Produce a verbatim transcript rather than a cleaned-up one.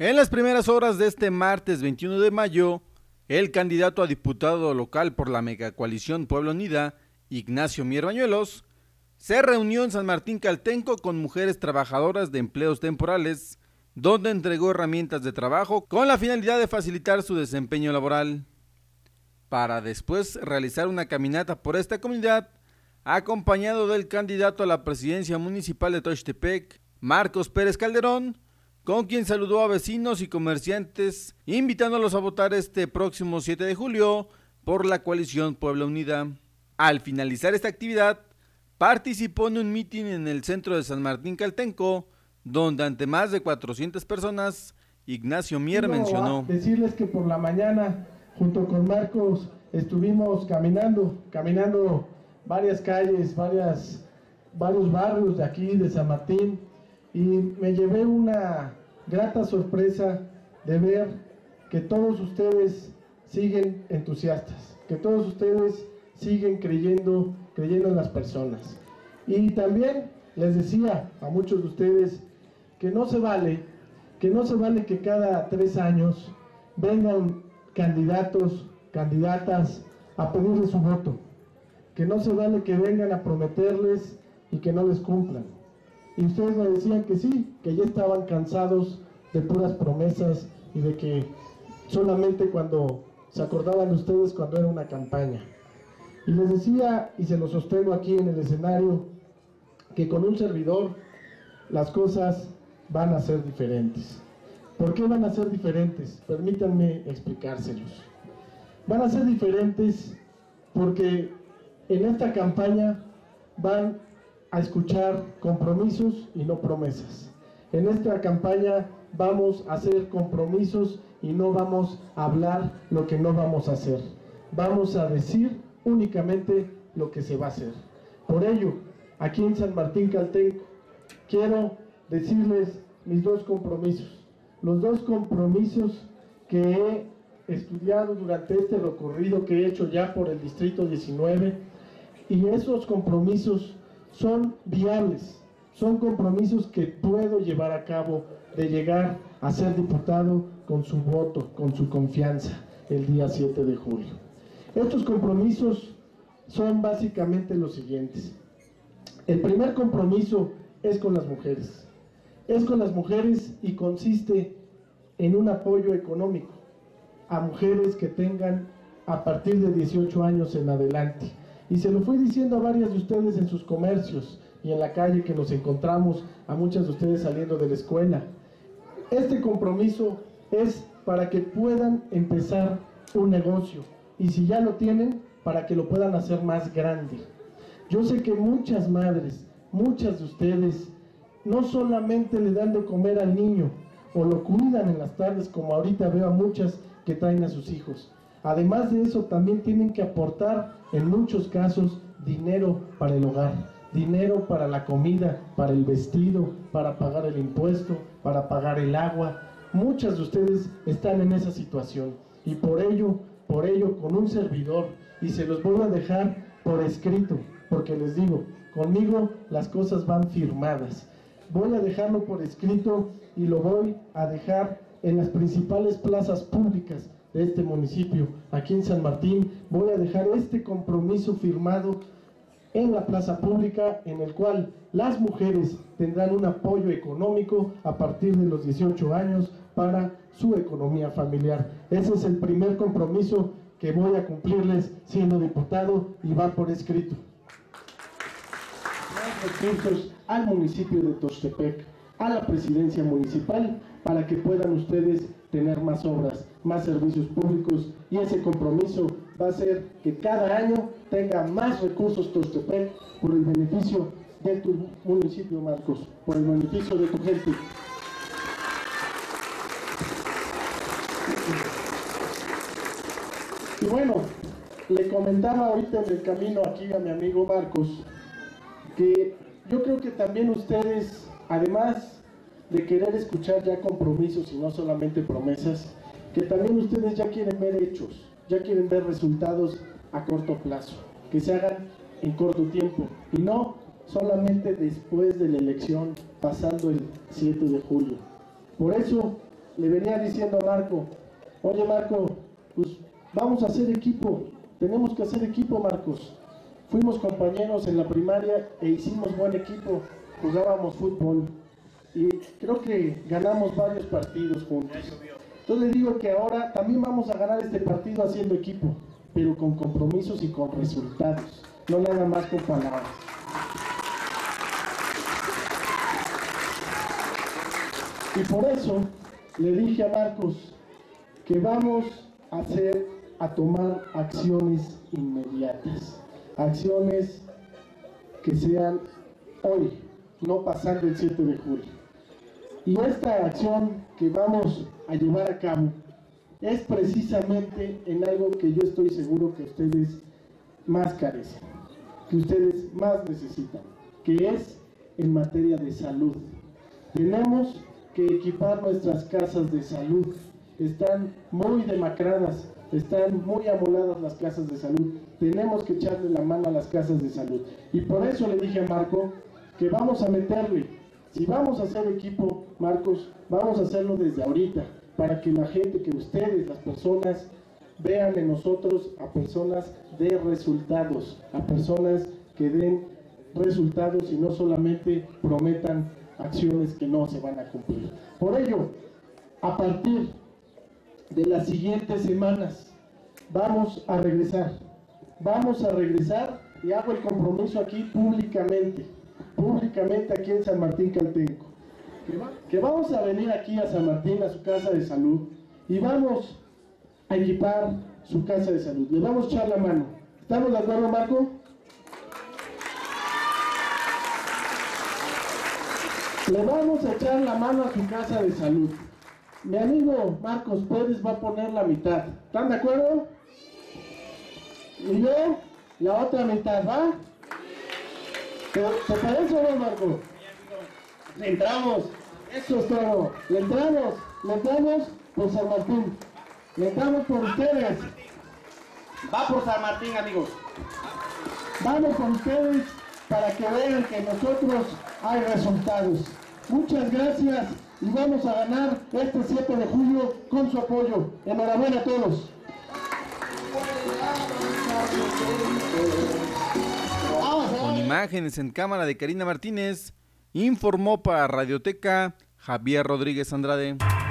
En las primeras horas de este martes veintiuno de mayo, el candidato a diputado local por la megacoalición Puebla Unida, Ignacio Mier Bañuelos, se reunió en San Martín Caltenco con mujeres trabajadoras de empleos temporales, donde entregó herramientas de trabajo con la finalidad de facilitar su desempeño laboral, para después realizar una caminata por esta comunidad, acompañado del candidato a la presidencia municipal de Tuxtepec, Marcos Pérez Calderón, con quien saludó a vecinos y comerciantes, invitándolos a votar este próximo siete de julio por la coalición Puebla Unida. Al finalizar esta actividad, participó en un mitin en el centro de San Martín Caltenco, donde ante más de cuatrocientas personas, Ignacio Mier Quiero mencionó: decirles que por la mañana, junto con Marcos, estuvimos caminando, caminando varias calles, varias, varios barrios de aquí, de San Martín, y me llevé una grata sorpresa de ver que todos ustedes siguen entusiastas, que todos ustedes siguen creyendo, creyendo en las personas. Y también les decía a muchos de ustedes que no se vale, que no se vale que cada tres años vengan candidatos, candidatas a pedirles su voto, que no se vale que vengan a prometerles y que no les cumplan. Y ustedes me decían que sí, que ya estaban cansados de puras promesas y de que solamente cuando se acordaban ustedes cuando era una campaña. Y les decía, y se lo sostengo aquí en el escenario, que con un servidor las cosas van a ser diferentes. ¿Por qué van a ser diferentes? Permítanme explicárselos. Van a ser diferentes porque en esta campaña van a escuchar compromisos y no promesas. En esta campaña vamos a hacer compromisos y no vamos a hablar lo que no vamos a hacer. Vamos a decir únicamente lo que se va a hacer. Por ello, aquí en San Martín Caltenco, quiero decirles mis dos compromisos. Los dos compromisos que he estudiado durante este recorrido que he hecho ya por el Distrito diecinueve, y esos compromisos son viables, son compromisos que puedo llevar a cabo de llegar a ser diputado con su voto, con su confianza, el día siete de julio. Estos compromisos son básicamente los siguientes. El primer compromiso es con las mujeres. Es con las mujeres y consiste en un apoyo económico a mujeres que tengan a partir de dieciocho años en adelante. Y se lo fui diciendo a varias de ustedes en sus comercios y en la calle que nos encontramos, a muchas de ustedes saliendo de la escuela. Este compromiso es para que puedan empezar un negocio y si ya lo tienen, para que lo puedan hacer más grande. Yo sé que muchas madres, muchas de ustedes, no solamente le dan de comer al niño o lo cuidan en las tardes, como ahorita veo a muchas que traen a sus hijos. Además de eso, también tienen que aportar, en muchos casos, dinero para el hogar, dinero para la comida, para el vestido, para pagar el impuesto, para pagar el agua. Muchas de ustedes están en esa situación y por ello, por ello, con un servidor, y se los voy a dejar por escrito, porque les digo, conmigo las cosas van firmadas. Voy a dejarlo por escrito y lo voy a dejar en las principales plazas públicas de este municipio, aquí en San Martín. Voy a dejar este compromiso firmado en la plaza pública, en el cual las mujeres tendrán un apoyo económico a partir de los dieciocho años para su economía familiar. Ese es el primer compromiso que voy a cumplirles siendo diputado y va por escrito. Más recursos al municipio de Tuxtepec, a la presidencia municipal, para que puedan ustedes tener más obras, más servicios públicos, y ese compromiso va a ser que cada año tenga más recursos Tuxtepec por el beneficio de tu municipio, Marcos, por el beneficio de tu gente. Y bueno, le comentaba ahorita en el camino aquí a mi amigo Marcos que yo creo que también ustedes, además de querer escuchar ya compromisos y no solamente promesas, que también ustedes ya quieren ver hechos, ya quieren ver resultados a corto plazo, que se hagan en corto tiempo y no solamente después de la elección, pasando el siete de julio. Por eso le venía diciendo a Marco, oye Marco, pues vamos a hacer equipo, tenemos que hacer equipo, Marcos. Fuimos compañeros en la primaria e hicimos buen equipo, jugábamos fútbol y creo que ganamos varios partidos juntos. Entonces le digo que ahora también vamos a ganar este partido haciendo equipo, pero con compromisos y con resultados, no nada más con palabras. Y por eso le dije a Marcos que vamos a hacer, a tomar acciones inmediatas, acciones que sean hoy, no pasando el siete de julio. Y esta acción que vamos a llevar a cabo es precisamente en algo que yo estoy seguro que ustedes más carecen, que ustedes más necesitan, que es en materia de salud. Tenemos que equipar nuestras casas de salud. Están muy demacradas, están muy amoladas las casas de salud. Tenemos que echarle la mano a las casas de salud. Y por eso le dije a Marco que vamos a meterle. Si vamos a hacer equipo, Marcos, vamos a hacerlo desde ahorita, para que la gente, que ustedes, las personas, vean en nosotros a personas de resultados, a personas que den resultados y no solamente prometan acciones que no se van a cumplir. Por ello, a partir de las siguientes semanas, vamos a regresar, vamos a regresar y hago el compromiso aquí públicamente, públicamente aquí en San Martín Caltenco, que, va, que vamos a venir aquí a San Martín, a su casa de salud, y vamos a equipar su casa de salud, le vamos a echar la mano. ¿Estamos de acuerdo, Marco? Le vamos a echar la mano a su casa de salud. Mi amigo Marcos Pérez va a poner la mitad. ¿Están de acuerdo? Y yo, la otra mitad, ¿va? ¿Te, te parece o no, Marco? Le entramos. Eso es todo. Le entramos. Le entramos por San Martín. Le entramos por ustedes. Va por San Martín, amigos. Vamos con ustedes para que vean que nosotros hay resultados. Muchas gracias y vamos a ganar este siete de julio con su apoyo. Enhorabuena a todos. Con imágenes en cámara de Karina Martínez, informó para Radioteca Javier Rodríguez Andrade.